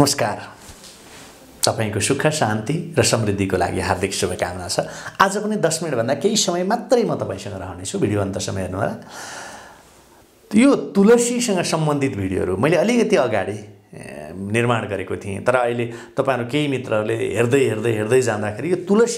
नमस्कार। तपाईको सुख शान्ति र समृद्धिको लागि हार्दिक शुभकामना छ। आज पनि 10 मिनेट भन्दा केही समय मात्रै म तपाईसँग रहनेछु। भिडियो अन्तसम्म हेर्नुहोला। यो तुलसीसँग सम्बन्धित भिडियोहरू मैले अलिकति अगाडि निर्माण गरेको थिएँ, तर अहिले तपाईहरु केही मित्रहरूले हेर्दै जाँदाखेरि यो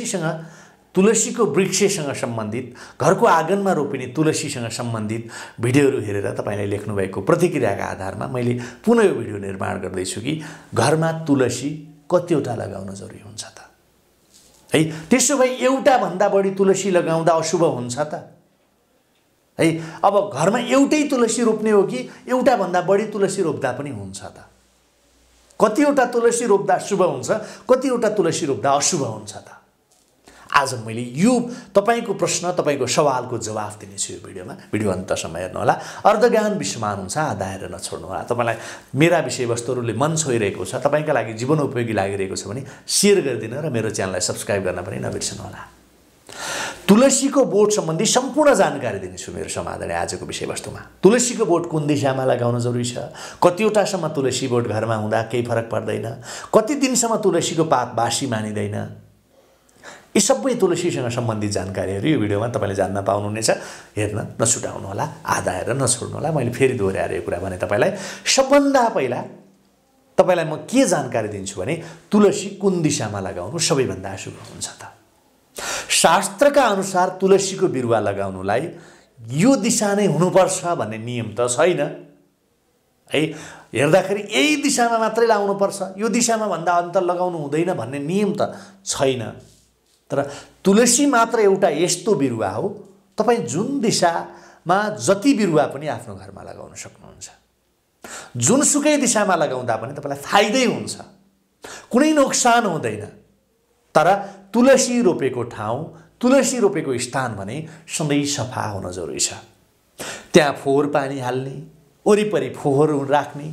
तुलसीको वृक्षसँग सम्बन्धित, घरको आँगनमा रोपिने तुलसीसँग सम्बन्धित भिडियोहरू हेरेर तपाईले लेख्नु भएको प्रतिक्रियाका आधारमा मैले पुनः यो भिडियो निर्माण गर्दैछु कि घरमा तुलसी कतिवटा लगाउन जरुरी हुन्छ त? है, त्यसो भए एउटा भन्दा बढी तुलसी लगाउँदा अशुभ हुन्छ त? है, अब घरमा एउटै तुलसी रोप्ने हो कि एउटा भन्दा बढी तुलसी रोप्दा पनि हुन्छ त? कतिवटा तुलसी रोप्दा शुभ हुन्छ, कतिवटा तुलसी रोप्दा अशुभ हुन्छ त? आज मैले यो तपाईको प्रश्न, तपाईको सवालको जवाफ दिनेछु यो भिडियोमा। भिडियो अन्तसम्म हेर्नुहोला। अर्धज्ञान विषमान हुन्छ, आधा हेरेर नछोड्नुहोला। तपाईलाई मेरा विषयवस्तुहरूले मन छोइरहेको छ, तपाईका लागि जीवन उपयोगी लागिरहेको छ भने शेयर गरिदिनु र मेरो च्यानललाई सब्स्क्राइब गर्न पनि नबिर्सनुहोला। तुलसीको बोट सम्बन्धी सम्पूर्ण जानकारी दिनेछु मेरो समाधानले आजको विषयवस्तुमा। तुलसीको बोट कुन दिशामा लगाउन जरुरी छ, कतिवटासम्म तुलसी बोट घरमा हुँदा केही फरक पर्दैन, कति दिनसम्म तुलसीको पात बासी मानिदैन, यी सबै तुलसीसँग सम्बन्धित जानकारीहरू यो भिडियोमा तपाईले जान्न पाउनुहुनेछ। हेर्न नछुटाउनुहोला, आधा हेरेर नछोड्नुहोला। मैले फेरि दोहोर्याएर यो कुरा भने तपाईलाई सबभन्दा पहिला तपाईलाई म के जानकारी दिन्छु भने तुलसी कुन दिशामा लगाउनु सबैभन्दा शुभ हुन्छ त? शास्त्रका अनुसार तुलसीको बिरुवा लगाउनुलाई यो दिशा नै हुनुपर्छ भन्ने नियम त छैन है। हेर्दाखेरि यही दिशामा मात्रै लाउनु पर्छ, यो दिशामा भन्दा अन्तर लगाउनु हुँदैन भन्ने नियम त छैन। तर तुलसी मात्र एउटा यस्तो बिरुवा हो, तपाई जुन दिशामा जति बिरुवा पनि आफ्नो घरमा लगाउन सक्नुहुन्छ। जुनसुकै दिशामा लगाउँदा पनि तपाईलाई फाइदै हुन्छ, कुनै नोक्सान हुँदैन। तर तुलसी रोपेको ठाउँ, तुलसी रोपेको स्थान भने सधैँ सफा हुन जरुरी छ। त्यहाँ फोहोर पानी हाल्ने, वरिपरि फोहोर राख्ने,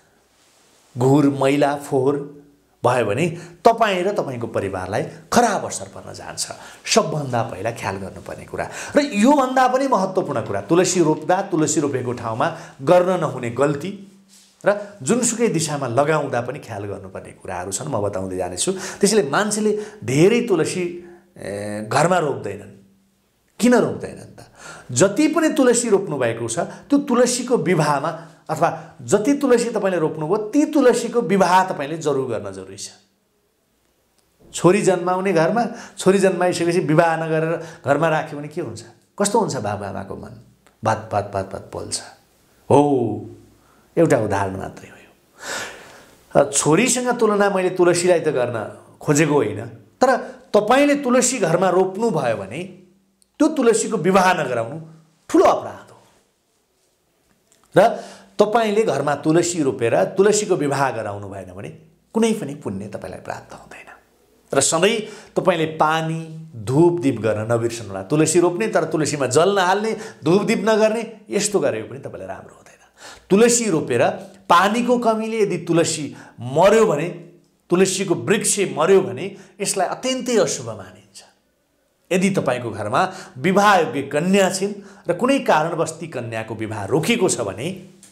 घुर मैला फोहोर भयो भने तपाई र तपाईको परिवारलाई खराब असर पर्न जान्छ। सबभन्दा पहिला ख्याल गर्नुपर्ने कुरा र यो भन्दा पनि महत्त्वपूर्ण कुरा, तुलसी रोप्दा, तुलसी रोपेको ठाउँमा गर्न नहुने गल्ती र जुनसुकै दिशामा लगाउँदा पनि ख्याल गर्नुपर्ने कुराहरू छन्, म बताउँदै जानेछु। त्यसैले मान्छेले धेरै तुलसी घरमा रोप्दैनन्। किन रोप्दैनन् त? जति पनि तुलसी रोप्नु भएको छ त्यो तुलसीको विवाहमा अथवा जति तुलसी तपाईले रोप्नुभयो ती तुलसीको विवाह तपाईले जरुर गर्न जरुरी छ। छोरी जन्माउने घरमा, छोरी जन्माइसकेपछि विवाह नगरेर घरमा राख्यो भने के हुन्छ? कस्तो हुन्छ बाबुआमाको मन? भात भात भात भात पोल्छ। हो, एउटा उदाहरण मात्रै हो यो। छोरीसँग तुलना मैले तुलसीलाई त गर्न खोजेको होइन, तर तपाईले तुलसी घरमा रोप्नु भयो भने त्यो तुलसीको विवाह नगराउनु ठुलो अपराध हो। र तपाईले घरमा तुलसी रोपेर तुलसीको विवाह गराउनु भएन भने कुनै पनि पुण्य तपाईलाई प्राप्त हुँदैन। र सधैँ तपाईले पानी, धूप दीप गर्न नबिर्सनुहोला। तुलसी रोप्ने तर तुलसीमा जल नहाल्ने, धूप दीप नगर्ने, यस्तो गरेको पनि तपाईलाई राम्रो हुँदैन। तुलसी रोपेर पानीको कमीले यदि तुलसी मर्यो भने, तुलसीको वृक्ष मर्यो भने यसलाई अत्यन्तै अशुभ मानिन्छ। यदि तपाईको घरमा विवाहयोग्य कन्या छिन् र कुनै कारणवश ती कन्याको विवाह रोकिएको छ भने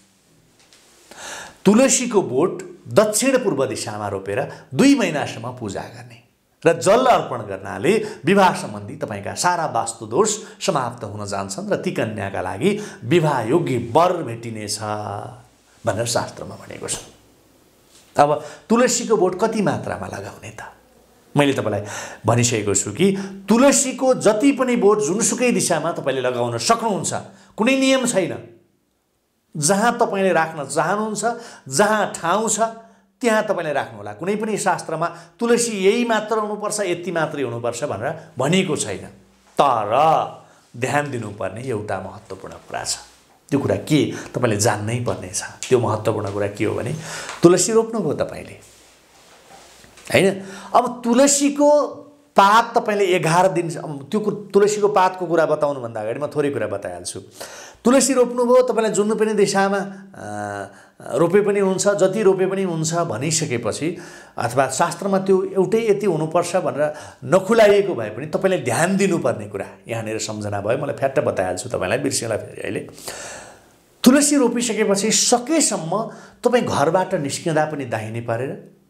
तुलसीको बोट दक्षिण पूर्व दिशामा रोपेर 2 महिनासम्म पूजा गर्ने र जल अर्पण गर्नाले विवाह सम्बन्धी तपाईका सारा वास्तु दोष समाप्त हुन जान्छन् र ती कन्याका लागि विवाह योग्य वर भेटिनेछ भनेर शास्त्रमा भनेको छ। अब तुलसीको बोट कति मात्रामा लगाउने त? मैले तपाईलाई भनिसकेको छु कि तुलसीको जति पनि बोट जुनसुकै दिशामा तपाईले लगाउन सक्नुहुन्छ, कुनै नियम छैन। जहाँ तपाईले राख्न चाहनुहुन्छ, जहाँ ठाउँ छ त्यहाँ तपाईले राख्नुहोला। कुनै पनि शास्त्रमा तुलसी यही मात्र हुनुपर्छ, यति मात्रै हुनुपर्छ भनेर भनिएको छैन। तर ध्यान दिनुपर्ने एउटा महत्त्वपूर्ण कुरा छ। त्यो कुरा के तपाईले जान्नै पर्ने छ। त्यो महत्त्वपूर्ण कुरा के हो भने तुलसी रोप्नुभयो तपाईले, हैन? अब तुलसीको पात तपाईले 11 दिन, त्यो तुलसीको पातको कुरा बताउनु भन्दा अगाडि म थोरै कुरा बताइहाल्छु। तुलसी रोप्नुभयो, तपाईलाई जुन पनि दिशामा रोपे पनि हुन्छ, जति रोपे पनि हुन्छ भनिसकेपछि अथवा शास्त्रमा त्यो एउटै यति हुनुपर्छ भनेर नखुलाइएको भए पनि तपाईले ध्यान दिनुपर्ने कुरा यहाँनिर सम्झना भयो। मलाई फ्याट्ट बताइहाल्छु तपाईलाई, बिर्सिएला फेरि अहिले। तुलसी रोपिसकेपछि सकेसम्म तपाई घरबाट निस्किँदा पनि दाहिने पारेर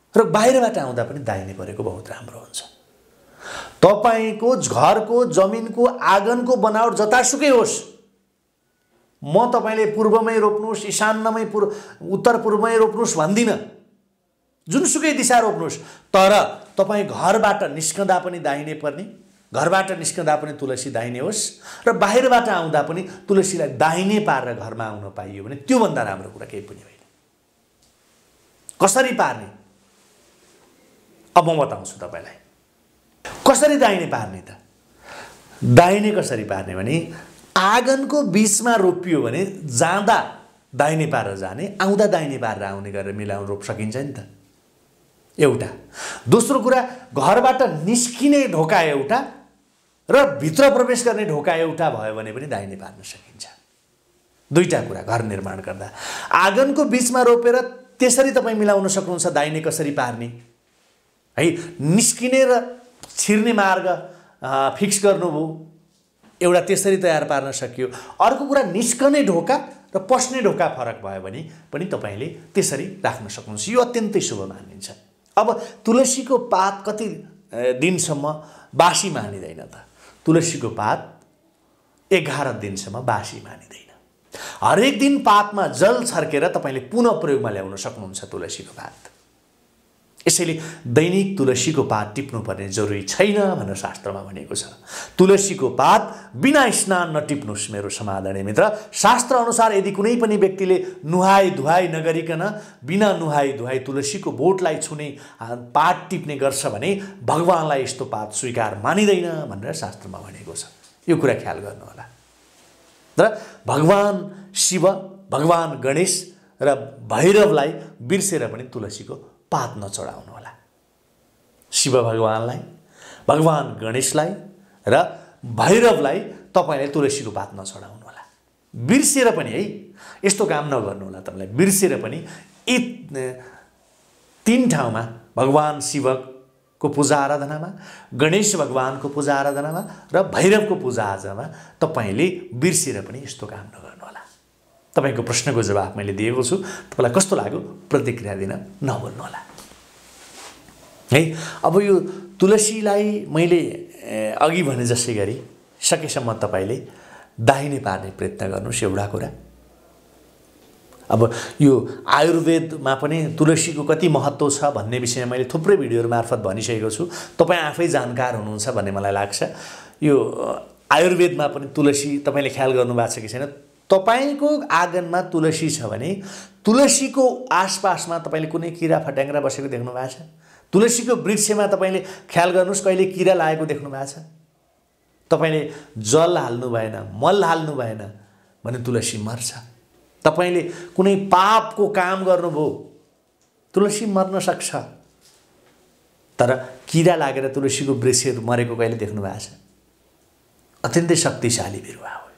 र बाहिरबाट आउँदा पनि दाहिने परेको बहुत राम्रो हुन्छ। तपाईको घरको जमिनको आँगनको बनावट जतासुकै होस्, म तपाईले पूर्वमै रोप्नुस्, ईशान्यमै उत्तर पूर्वमै रोप्नुस् भन्दिनँ, जुनसुकै दिशा रोप्नुस्, तर तपाई घरबाट निस्कँदा पनि दाहिने पर्ने, घरबाट निस्कँदा पनि तुलसी दाहिने होस् र बाहिरबाट आउँदा पनि तुलसीलाई दाहिने पारेर घरमा आउन पाइयो भने त्यो भन्दा राम्रो कुरा केही पनि होइन। कसरी पार्ने अब म बताउँछु तपाईलाई। कसरी दाहिने पार्ने त? दाहिने कसरी पार्ने भने आँगनको बीचमा रोपियो भने जाँदा दाहिने पारेर जाने, आउँदा दाहिने पारेर आउने गरेर मिलाउन रोप सकिन्छ नि त, एउटा। दोस्रो कुरा, घरबाट निस्किने ढोका एउटा र भित्र प्रवेश गर्ने ढोका एउटा भयो भने पनि दाहिने पार्न सकिन्छ। दुईटा कुरा घर निर्माण गर्दा आँगनको बीचमा रोपेर त्यसरी तपाईँ मिलाउन सक्नुहुन्छ दाहिने कसरी पार्ने है। निस्किने र छिर्ने मार्ग फिक्स गर्नुभयो, एउटा त्यसरी तयार पार्न सकियो। अर्को कुरा, निस्कने ढोका र पस्ने ढोका फरक भयो भने पनि तपाईले त्यसरी राख्न सक्नुहुन्छ। यो अत्यन्तै शुभ मानिन्छ। अब तुलसीको पात कति दिनसम्म बासी मानिँदैन त? तुलसीको पात 11 दिनसम्म बासी मानिँदैन। हरेक दिन पातमा जल छर्केर तपाईले पुनः प्रयोगमा ल्याउन सक्नुहुन्छ तुलसीको पात। यसैले दैनिक तुलसीको पात टिप्नुपर्ने जरुरी छैन भनेर शास्त्रमा भनिएको छ। तुलसीको पात बिना स्नान नटिप्नुस् मेरो समादरणीय मित्र। शास्त्र अनुसार यदि कुनै पनि व्यक्तिले नुहाई धुवाई नगरिकन बिना नुहाई धुवाई तुलसीको बोटलाई छुने पात टिप्ने गर्छ भने भगवानलाई यस्तो पात स्वीकार मानिँदैन भनेर शास्त्रमा भनिएको छ। यो कुरा ख्याल गर्नु होला। र भगवान शिव, भगवान गणेश र भैरवलाई बिर्सेर पनि तुलसीको पात नचढाउनु होला। शिव भगवानलाई, भगवान गणेशलाई र भैरवलाई तपाईले तुलसीको पात नचढाउनु होला। बिर्सेर पनि है, यस्तो काम नगर्नु होला। तपाईलाई बिर्सेर पनि यी 3 ठाउँमा भगवान शिवको पूजा आराधनामा, गणेश भगवानको पूजा आराधनामा र भैरवको पूजा आजामा तपाईले बिर्सेर पनि यस्तो काम नगर्नु होला। तपाईको प्रश्नको जवाफ मैले दिएको छु। तपाईलाई कस्तो लाग्यो प्रतिक्रिया दिन नभुल्नु होला है। अब यो तुलसीलाई मैले अघि भने जसै गरी सकेसम्म तपाईले दाहिने पार्ने प्रयत्न गर्नुस्, एउटा कुरा। अब यो आयुर्वेदमा पनि तुलसीको कति महत्त्व छ भन्ने विषयमा मैले थुप्रै भिडियोहरु मार्फत भनिसकेको छु। तपाई आफै जानकार हुनुहुन्छ भन्ने मलाई लाग्छ। यो आयुर्वेदमा पनि तुलसी तपाईले ख्याल गर्नु भएको छ कि छैन? तपाईको आँगनमा तुलसी छ भने तुलसीको आसपासमा तपाईले कुनै किरा फट्याङ्ग्रा बसेको देख्नु भएको छ? तुलसीको वृक्षमा तपाईले ख्याल गर्नुस् कहिले किरा लागेको देख्नु भएको छ? तपाईले जल हाल्नु भएन, मल हाल्नु भएन भने तुलसी मर्छ। तपाईले कुनै पापको काम गर्नुभयो, तुलसी मर्न सक्छ। तर किरा लागेर तुलसीको वृक्षहरू मरेको कहिले देख्नु भएको छ? अत्यन्तै शक्तिशाली बिरुवा हो,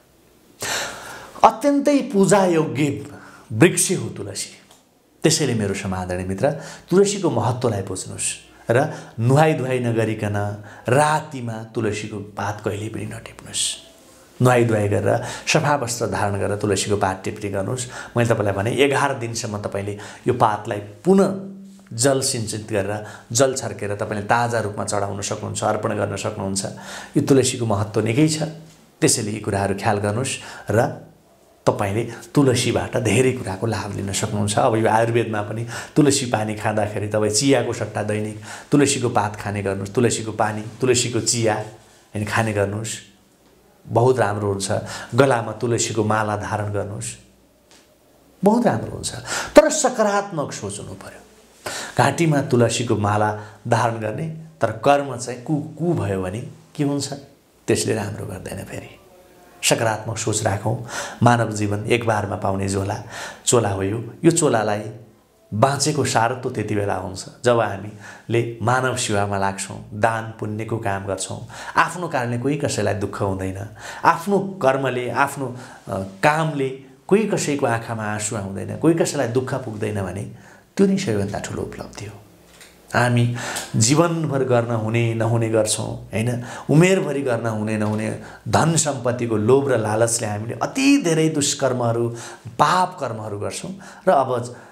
अत्यन्तै पूजा योग्य वृक्ष हो तुलसी। त्यसैले मेरो समादरणीय मित्र, तुलसीको महत्त्वलाई बुझ्नुस् र नुहाई धुवाई नगरिकन रातिमा तुलसीको पात कहिले पनि नटिप्नुस्। नुहाई धुवाई गरेर सफा वस्त्र धारण गरेर तुलसीको पात टिप्ने गर्नुस्। मैले तपाईलाई भने 11 दिनसम्म तपाईले यो पातलाई पुनः जल सिञ्चित गरेर जल छर्केर तपाईले ताजा रूपमा चढाउन सक्नुहुन्छ, अर्पण गर्न सक्नुहुन्छ। यो तुलसीको महत्त्व निकै छ। त्यसैले यी कुराहरू ख्याल गर्नुस् र तपाईले तुलसीबाट धेरै कुराको लाभ लिन सक्नुहुन्छ। अब यो आयुर्वेदमा पनि तुलसी पानी खाँदाखेरि तपाई चियाको सट्टा दैनिक तुलसीको पात खाने गर्नुस्, तुलसीको पानी, तुलसीको चिया हैन खाने गर्नुस्, बहुत राम्रो हुन्छ। गलामा तुलसीको माला धारण गर्नुस्, बहुत राम्रो हुन्छ। तर सकारात्मक सोच हुनु पर्यो। घाँटीमा तुलसीको माला धारण गर्ने तर कर्म चाहिँ कु भयो भने के हुन्छ? त्यसले राम्रो गर्दैन। फेरि सकारात्मक सोच राखौं। मानव जीवन एक बारमा पाउने चोला हो। यो चोलालाई बाँचेको सारत्व त्यति बेला हुन्छ जब हामीले मानव सेवामा लाग्छौं, दान पुण्यको काम गर्छौं। आफ्नो कारणले कोही कसैलाई दुःख हुँदैन, आफ्नो कर्मले, आफ्नो कामले कोही कसैको आँखामा आँसु आउँदैन, कोही कसैलाई दुःख पुग्दैन भने त्यो नै सबैभन्दा ठुलो उपलब्धि हो। हामी जीवनभर गर्न हुने नहुने गर्छौं हैन, उमेरभरि गर्न हुने नहुने धन सम्पत्तिको लोभ र लालचले हामीले अति धेरै दुष्कर्महरू, पाप कर्महरू गर्छौं र अब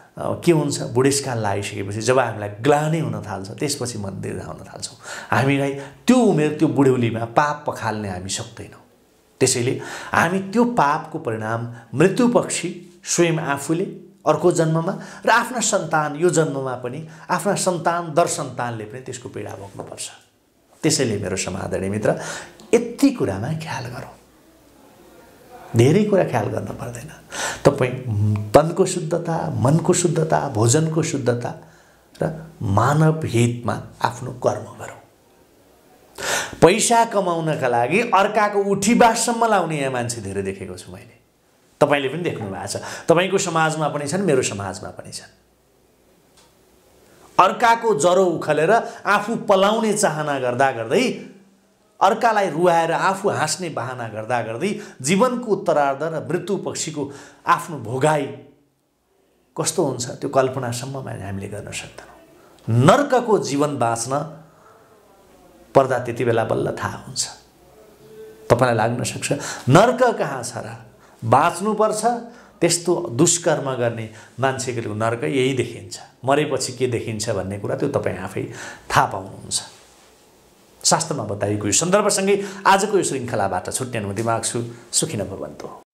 के हुन्छ बुढेसकाल आइसकेपछि जब हामीलाई ग्लानि हुन थाल्छ त्यसपछि मन्दिर आउन थाल्छौँ। हामीलाई त्यो उमेर त्यो बुढ्यौलीमा पाप पखाल्ने हामी सक्दैनौँ। त्यसैले हामी त्यो पापको परिणाम मृत्युपक्षी स्वयं आफूले अर्को जन्ममा र आफ्ना सन्तान यो जन्ममा पनि आफ्ना सन्तान दर सन्तानले पनि त्यसको पीडा भोग्नुपर्छ। त्यसैले मेरो समादरणीय मित्र यति कुरामा ख्याल गरौँ, धेरै कुरा ख्याल गर्न पर्दैन। तपाईँ तनको शुद्धता, मनको शुद्धता, भोजनको शुद्धता र मानव हितमा आफ्नो कर्म गरौँ। पैसा कमाउनका लागि अर्काको उठीबासम्म लाउने यहाँ मान्छे धेरै देखेको छु मैले। तपाईँले पनि देख्नु भएको छ, तपाईँको समाजमा पनि छन्, मेरो समाजमा पनि छन्। अर्काको जरो उखलेर आफू पलाउने चाहना गर्दा गर्दै, अर्कालाई रुवाएर आफू हाँस्ने बहाना गर्दा गर्दै जीवनको उत्तरार्ध र मृत्यु पक्षीको आफ्नो भोगाई कस्तो हुन्छ त्यो कल्पनासम्म हामीले गर्न सक्दैनौँ। नर्कको जीवन बाँच्न पर्दा त्यति बेला बल्ल थाहा हुन्छ। तपाईँलाई लाग्न सक्छ नर्क कहाँ छ र, बाँच्नुपर्छ। त्यस्तो दुष्कर्म गर्ने मान्छेको नर्क यही देखिन्छ, मरेपछि के देखिन्छ भन्ने कुरा त्यो तपाईँ आफै थाहा पाउनुहुन्छ। शास्त्रमा बताइएको यो सन्दर्भसँगै आजको यो श्रृङ्खलाबाट छुट्ने अनुमति माग्छु। सुखी नभवन्तु।